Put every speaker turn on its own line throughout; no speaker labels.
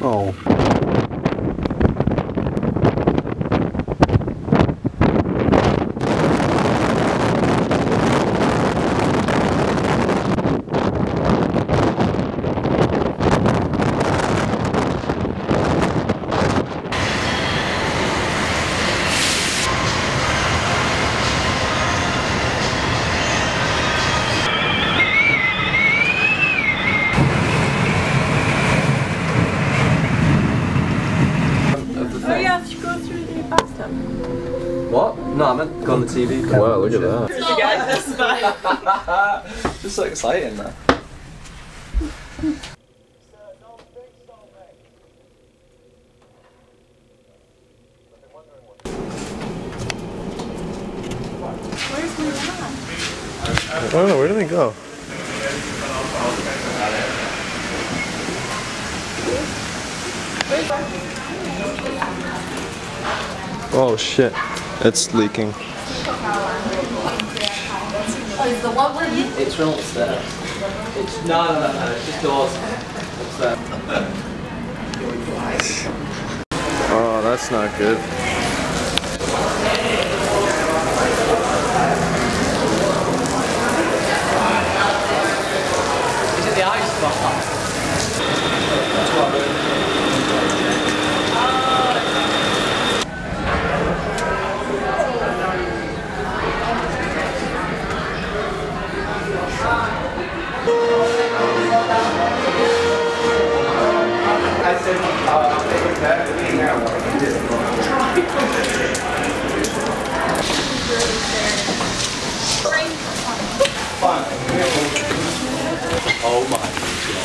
Oh.
What? No, I meant go on the TV.
Wow, look at that.
Just so exciting, that.
Where's my mom?
I don't know, where did they go? Oh shit, it's leaking.
Oh, is the one with you?
It's from upstairs. It's no, it's just doors upstairs.
Oh, that's not good.
Is it the ice box? Oh my god.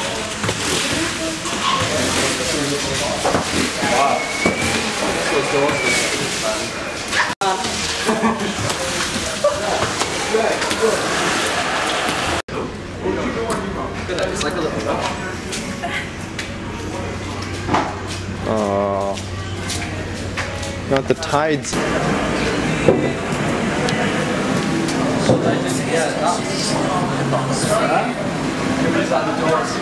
Wow. That's it's like a little rock.
Oh. Not the tides.
Yeah, that's the doors.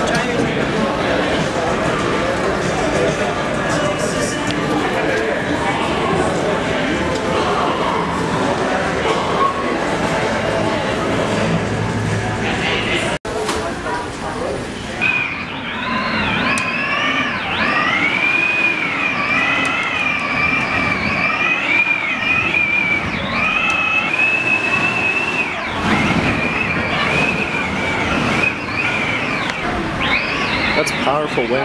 That's powerful wind.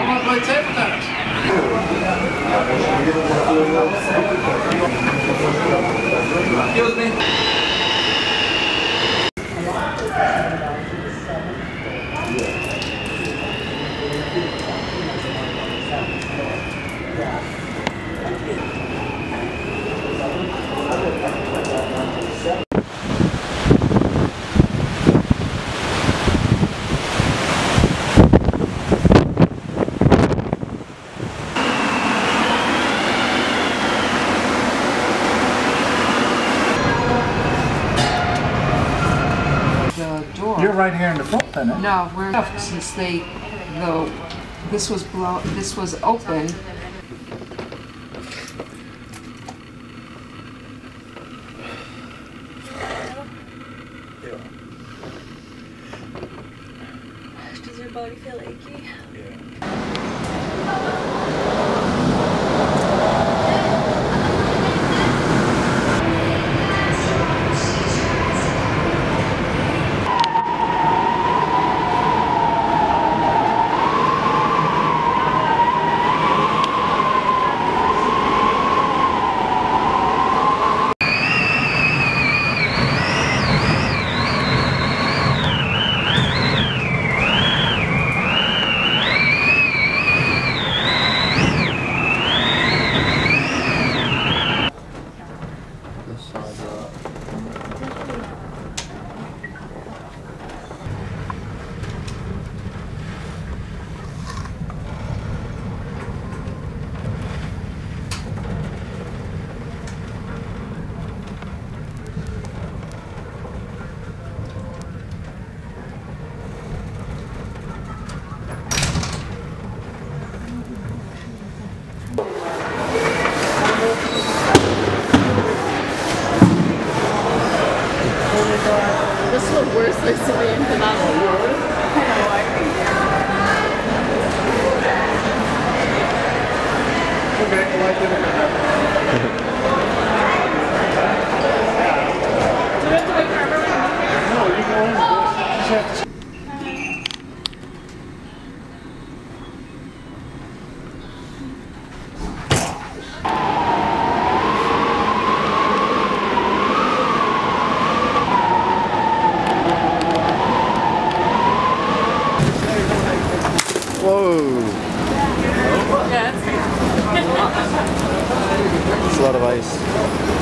Excuse me.
You're right here in the front then, eh?
No, we're left since this was open.
Does your body feel achy?
Whoa.
Yeah,
It's a lot of ice.